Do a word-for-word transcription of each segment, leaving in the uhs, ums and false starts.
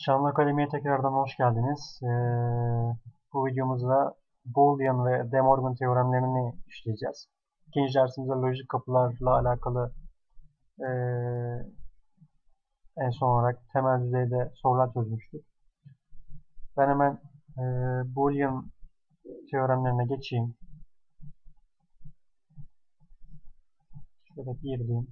Canlı Akademi'ye tekrardan hoş geldiniz. Ee, bu videomuzda Boolean ve De Morgan teoremlerini işleyeceğiz. İkinci dersimizde lojik kapılarla alakalı ee, en son olarak temel düzeyde sorular çözmüştük. Ben hemen ee, Boolean teoremlerine geçeyim. Şöyle bir diyeyim.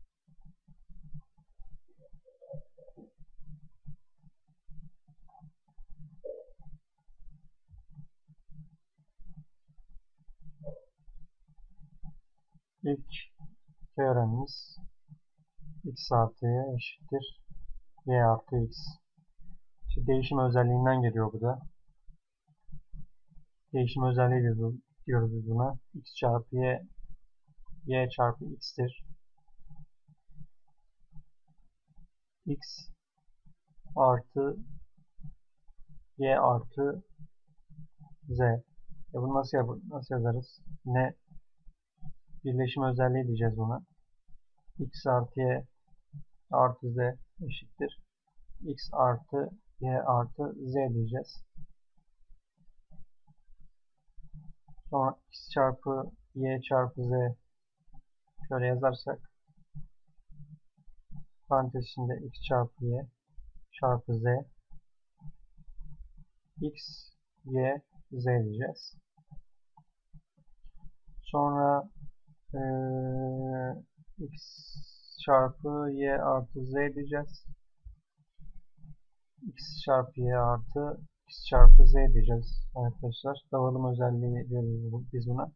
İlk teoremimiz x artı y eşittir y artı x. İşte değişim özelliğinden geliyor bu da. Değişim özelliği diyoruz biz buna. X çarpı y, y çarpı x'tir. X artı y artı z. E bunu nasıl, yap nasıl yazarız? Ne birleşim özelliği diyeceğiz buna. X artı y artı z eşittir. X artı y artı z diyeceğiz. Sonra x çarpı y çarpı z şöyle yazarsak parantez içinde x çarpı y çarpı z x y z diyeceğiz. Sonra ee, x çarpı y artı z diyeceğiz. X çarpı y artı x çarpı z diyeceğiz arkadaşlar. Dağılım özelliği diyoruz biz buna.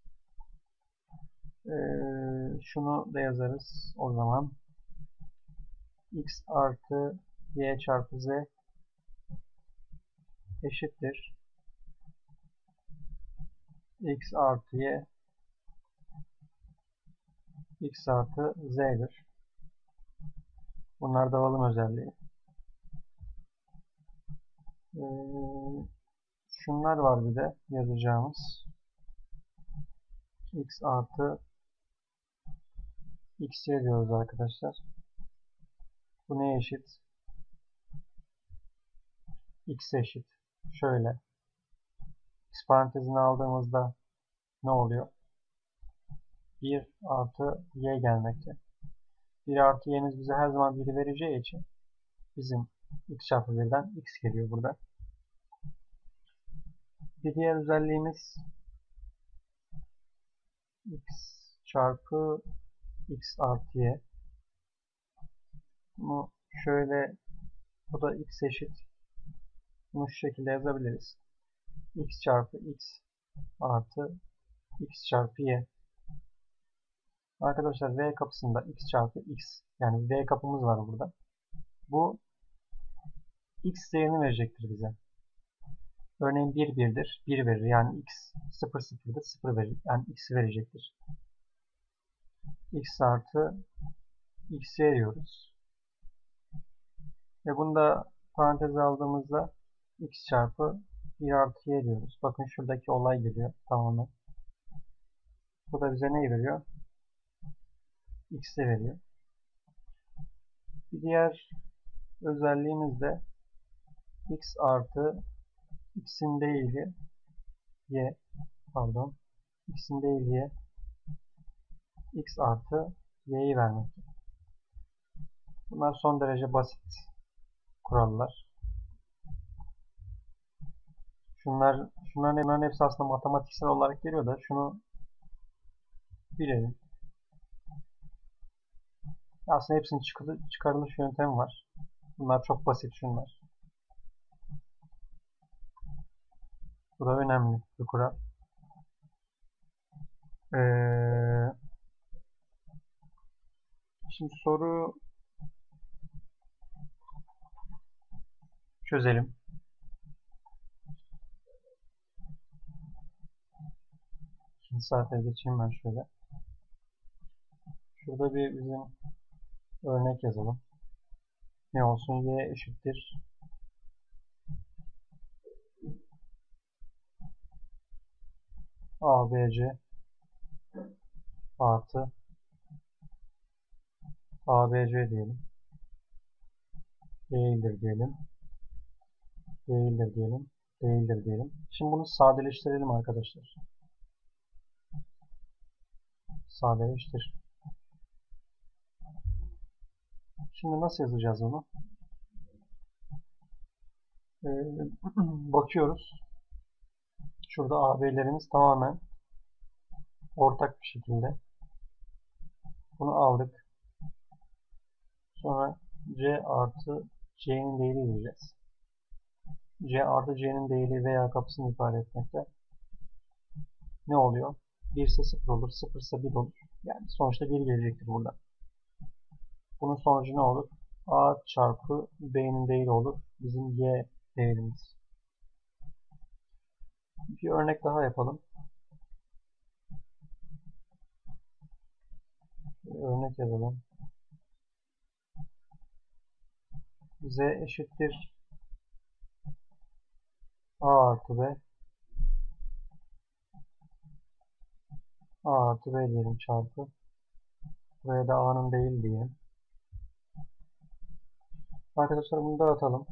Ee, şunu da yazarız o zaman. X artı y çarpı z eşittir. X artı y x artı z'dir. Bunlar dağılım özelliği. Ee, şunlar var bir de yazacağımız. X artı xy diyoruz arkadaşlar. Bu neye eşit? X eşit. Şöyle. X parantezini aldığımızda ne oluyor? bir artı y gelmekte. bir artı y'miz bize her zaman biri vereceği için bizim x çarpı birden x geliyor burada. Bir diğer özelliğimiz x çarpı x artı y. Bunu şöyle, bu da x eşit. Bunu şu şekilde yazabiliriz. X çarpı x artı x çarpı y. Arkadaşlar v kapısında x çarpı x, yani v kapımız var burada. Bu x değerini verecektir bize. Örneğin bir birdir. bir verir. Yani x sıfır sıfırdır. sıfır verir. Yani x'i verecektir. X artı x'i veriyoruz. Ve bunu da paranteze aldığımızda x çarpı bir artı y diyoruz. Bakın şuradaki olay geliyor tamamen. Bu da bize neyi veriyor? X'i veriyor. Bir diğer özelliğimiz de x artı x'in değili y, pardon, x'in değili y, x artı y'yi vermek. Bunlar son derece basit kurallar. Şunlar, şunların, bunların hepsi aslında matematiksel olarak geliyor da şunu bilelim. Aslında hepsinin çıkarılış yöntemi var. Bunlar çok basit şunlar. Bu da önemli bir kural. Ee, şimdi soru çözelim. İkinci sayfaya geçeyim ben şöyle. Şurada bir bizim örnek yazalım. Ne olsun? Y eşittir A B C artı A B C diyelim. Değildir diyelim. Değildir diyelim. Değildir diyelim. Şimdi bunu sadeleştirelim arkadaşlar. Sadeleştir. Şimdi nasıl yazacağız onu? Ee, bakıyoruz. Şurada A B'lerimiz tamamen ortak bir şekilde. Bunu aldık. Sonra C artı C'nin değeri vereceğiz. C artı C'nin değeri veya kapısını ifade etmekte. Ne oluyor? bir ise sıfır olur, sıfır ise bir olur. Yani sonuçta bir gelecektir burada. Bunun sonucu ne olur? A çarpı B'nin değeri olur. Bizim Y değerimiz. Bir örnek daha yapalım. Bir örnek yazalım. Z eşittir A artı B. A artı B diyelim çarpı. Buraya da A'nın değil diyelim. Arkadaşlar bunu dağıtalım.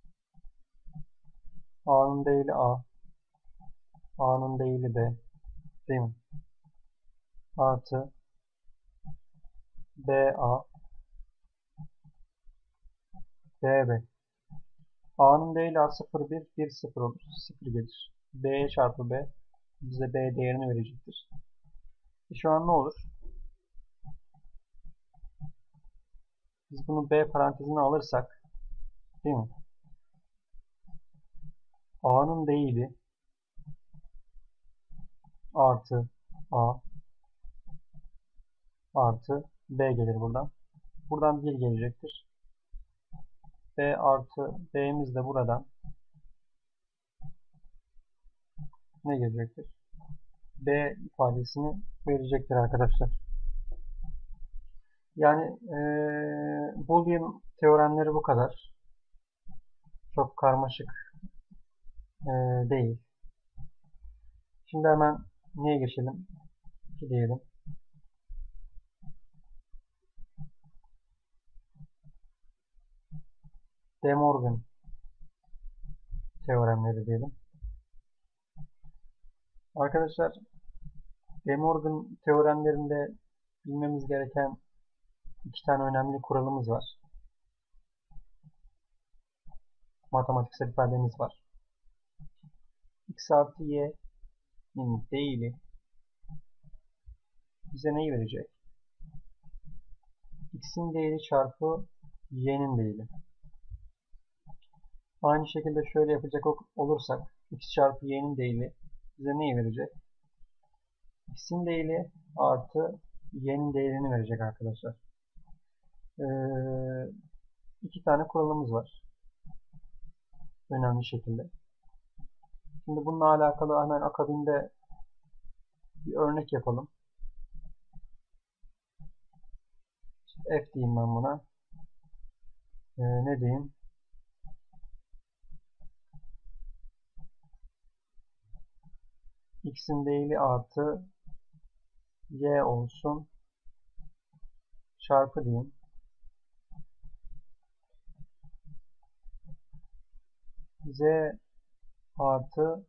A'nın değili A. A'nın değili B. Değil mi? Artı B A B B. A'nın değili A sıfır bir, bir sıfır olur. sıfır gelir. B çarpı B bize B değerini verecektir. E şu an ne olur? Biz bunu B parantezine alırsak, değil mi? A'nın değili artı A artı B gelir buradan. Buradan bir gelecektir. B artı B'miz de buradan ne gelecektir? B ifadesini verecektir arkadaşlar. Yani ee, Boolean teoremleri bu kadar. Çok karmaşık ee, değil. Şimdi hemen neye geçelim? iki diyelim. De Morgan teoremleri diyelim. Arkadaşlar De Morgan teoremlerinde bilmemiz gereken iki tane önemli kuralımız var. Matematiksel ifademiz var. X artı Y'nin değili bize neyi verecek? X'in değeri çarpı Y'nin değeri. Aynı şekilde şöyle yapacak olursak X çarpı Y'nin değeri bize neyi verecek? X'in değeri artı Y'nin değerini verecek arkadaşlar. Ee, iki tane kuralımız var. Önemli şekilde. Şimdi bununla alakalı hemen akabinde bir örnek yapalım. F diyeyim ben buna. Ee, ne diyeyim? X'in değeri artı Y olsun. Çarpı diyeyim. Z artı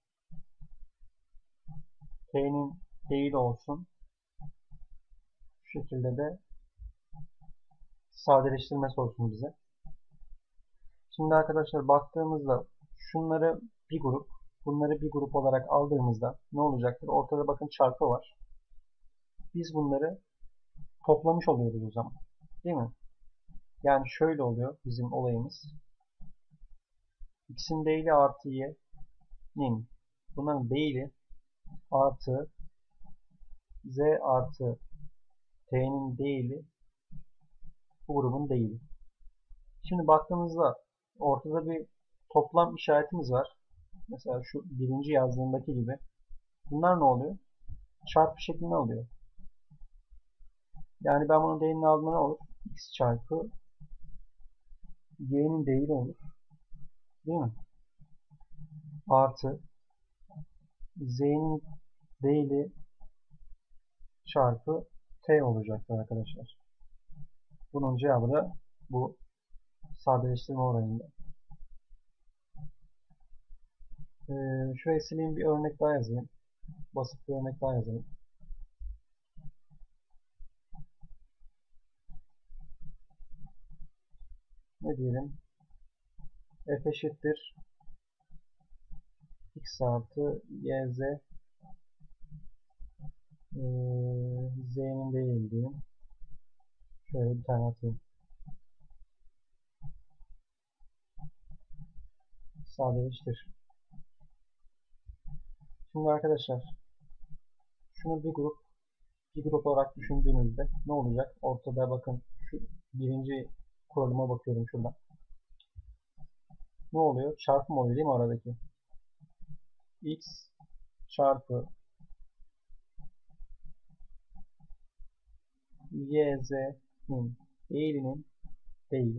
T'nin değeri olsun. Şu şekilde de sadeleştirmesi olsun bize. Şimdi arkadaşlar baktığımızda şunları bir grup, bunları bir grup olarak aldığımızda ne olacaktır? Ortada bakın çarpı var. Biz bunları toplamış oluyoruz o zaman. Değil mi? Yani şöyle oluyor bizim olayımız. X'in değili artı Y'nin bunların değili artı Z artı T'nin değili bu grubun değili. Şimdi baktığımızda ortada bir toplam işaretimiz var. Mesela şu birinci yazdığındaki gibi. Bunlar ne oluyor? Çarpı şeklinde alıyor. Yani ben bunun değerini aldığımda ne olur? X çarpı Y'nin değeri olur. Değil mi? Artı Z'nin değeri çarpı T olacaktır arkadaşlar. Bunun cevabı da bu sadeleştirme oranında. Ee, şuraya sileyim, bir örnek daha yazayım. Basit bir örnek daha yazalım. Ne diyelim? F eşittir x artı yz ee, z'nin değil diyeyim. Şöyle bir tane atayım. Sadeleştir. Şimdi arkadaşlar şunu bir grup bir grup olarak düşündüğünüzde ne olacak? Ortada bakın şu birinci kuralıma bakıyorum şuradan. Ne oluyor? Çarpım oluyor değil mi aradaki? X çarpı yz'nin değilinin değili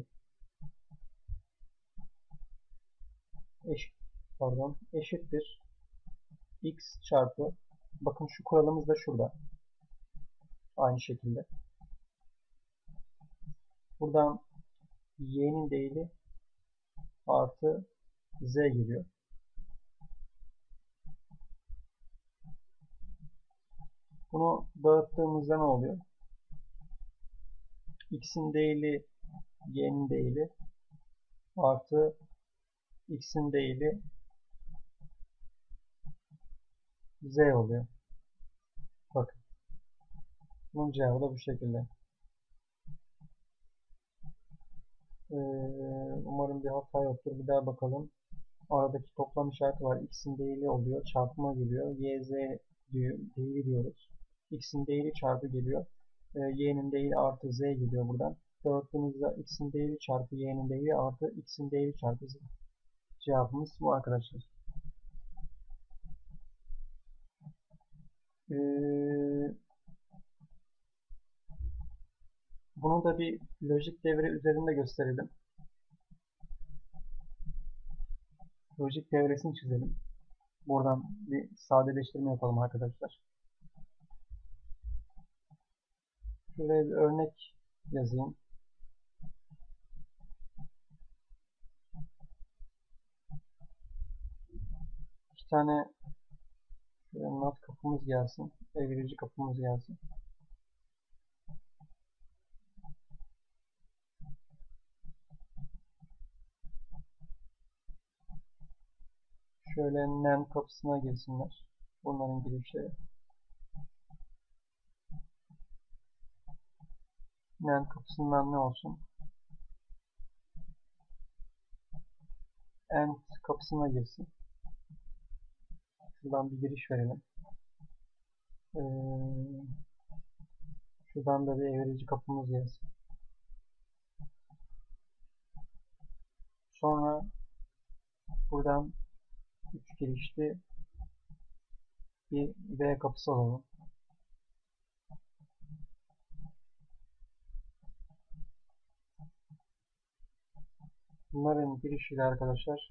eşit pardon eşittir x çarpı, bakın şu kuralımız da şurada. Aynı şekilde. Buradan y'nin değili artı z geliyor. Bunu dağıttığımızda ne oluyor? X'in değili y'nin değili artı x'in değili z oluyor. Bakın. Bunun cevabı da bu şekilde. Ee, umarım bir hata yoktur. Bir daha bakalım. Aradaki toplam işareti var. X'in değili oluyor. Çarpıma geliyor. Yz diyor, değili diyoruz. X'in değili çarpı geliyor. Ee, y'nin değili artı z geliyor buradan. Dağıttığımızda x'in değili çarpı y'nin değili artı x'in değili çarpı z. Cevabımız bu arkadaşlar. Ee, bunu da bir lojik devre üzerinde gösterelim. Lojik devresini çizelim. Buradan bir sadeleştirme yapalım arkadaşlar. Şuraya bir örnek yazayım. İki tane not kapımız gelsin. Evirici kapımız gelsin. Şöyle nem kapısına girsinler. Bunların girişleri. Nem kapısından ne olsun? End kapısına girsin. Şuradan bir giriş verelim. Ee, şuradan da bir evirici kapımız gelsin. Sonra buradan üç girişli bir V kapısı alalım. Bunların girişiyle arkadaşlar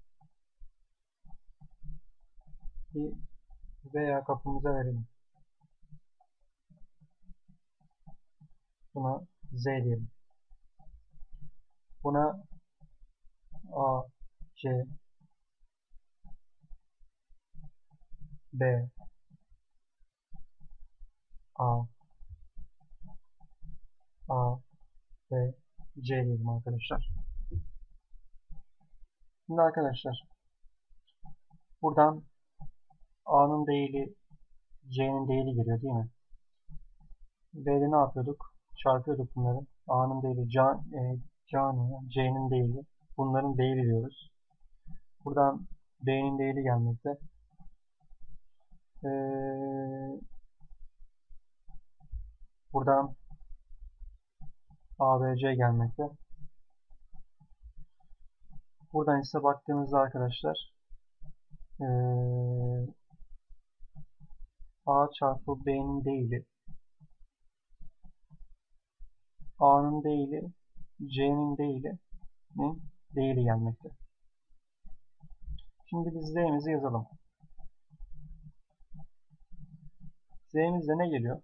bir veya kapımıza verelim. Buna Z diyelim. Buna A, C, B, A, A, B, C diyelim arkadaşlar. Şimdi arkadaşlar buradan A'nın değili C'nin değili geliyor değil mi? B'de ne yapıyorduk? Çarpıyorduk bunları. A'nın değili can, e, can C'nin değili. Bunların değili diyoruz. Buradan B'nin değili gelmekte. Ee, buradan A B C gelmekte. Buradan ise baktığımızda arkadaşlar ee, A çarpı B'nin değili, A'nın değili, C'nin değilinin değili gelmekte. Şimdi biz Z'mizi yazalım. Z'mizde ne geliyor?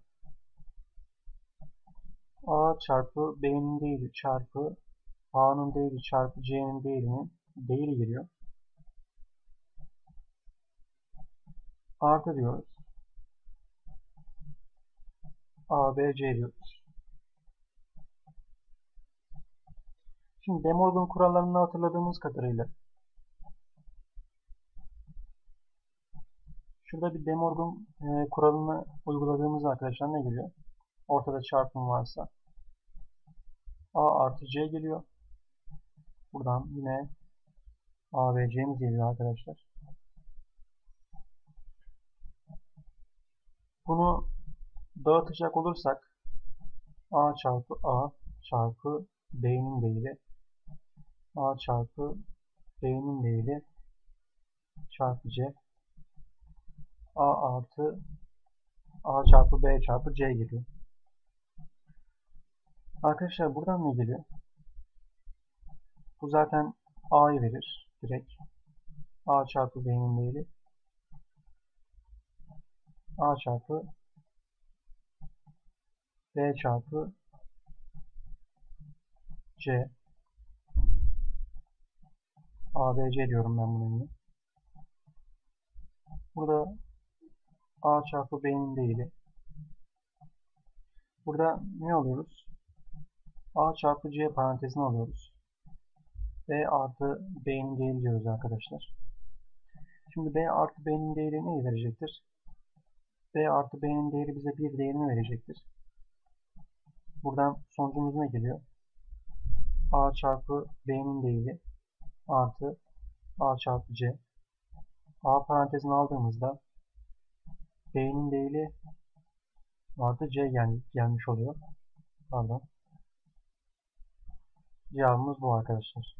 A çarpı B'nin değili çarpı A'nın değili çarpı C'nin değilinin değili geliyor. artı diyoruz. A, B, C diyoruz. Şimdi De Morgan kurallarını hatırladığımız kadarıyla şurada bir De Morgan e, kuralını uyguladığımız arkadaşlar ne geliyor? Ortada çarpım varsa A artı C geliyor. Buradan yine A, B, C'miz geliyor arkadaşlar. Bunu dağıtacak olursak A çarpı A çarpı B'nin değeri A çarpı B'nin değeri çarpı C A artı A çarpı B çarpı C geliyor. Arkadaşlar buradan ne geliyor? Bu zaten A'yı verir direkt. A çarpı B'nin değeri A çarpı B çarpı C A, B, C diyorum ben buna yine. Burada A çarpı B'nin değeri. Burada ne alıyoruz? A çarpı C parantezine alıyoruz. B artı B'nin değeri diyoruz arkadaşlar. Şimdi B artı B'nin değeri neyi verecektir? B artı B'nin değeri bize bir değerini verecektir. Buradan sonucumuz ne geliyor? A çarpı B'nin değeri artı A çarpı C. A parantezine aldığımızda B'nin değeri artı C gel gelmiş oluyor. Pardon. Cevabımız bu arkadaşlar.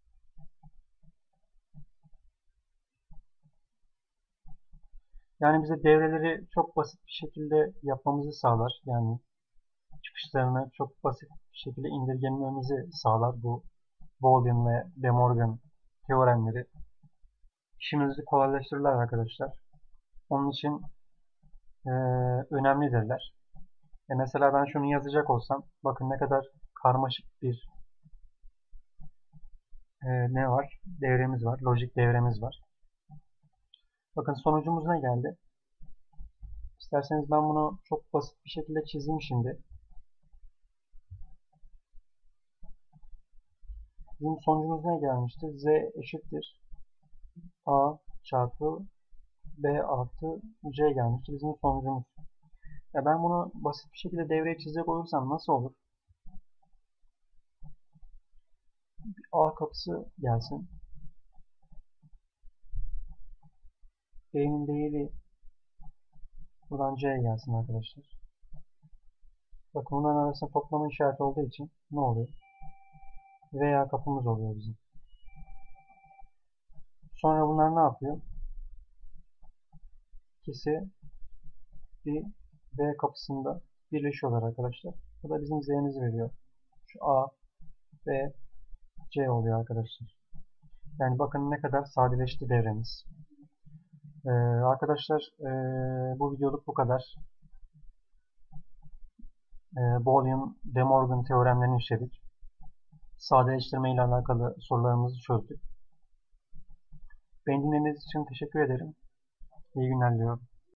Yani bize devreleri çok basit bir şekilde yapmamızı sağlar. Yani çıkışlarını çok basit bir şekilde indirgememizi sağlar bu Boolean ve De Morgan teoremleri. İşimizi kolaylaştırırlar arkadaşlar. Onun için e, önemlidirler. E mesela ben şunu yazacak olsam, bakın ne kadar karmaşık bir e, ne var? Devremiz var, lojik devremiz var. Bakın sonucumuz ne geldi? İsterseniz ben bunu çok basit bir şekilde çizeyim şimdi. Bizim sonucumuz ne gelmişti? Z eşittir A çarpı B artı C gelmişti. Bizim sonucumuz. Ya ben bunu basit bir şekilde devreye çizecek olursam nasıl olur? Bir A kapısı gelsin. B'nin değeri buradan C gelsin arkadaşlar. Bakın bunların arasında toplama işareti olduğu için ne oluyor? Veya kapımız oluyor bizim. Sonra bunlar ne yapıyor? İkisi bir B kapısında birleşiyorlar arkadaşlar. Bu da bizim Z'mizi veriyor. Şu A, B, C oluyor arkadaşlar. Yani bakın ne kadar sadeleşti devremiz. Ee, arkadaşlar e, bu videoluk bu kadar. E, Boolean, De Morgan teoremlerini işledik. Sadeleştirme ile alakalı sorularımızı çözdük. Beni dinlediğiniz için teşekkür ederim. İyi günler diliyorum.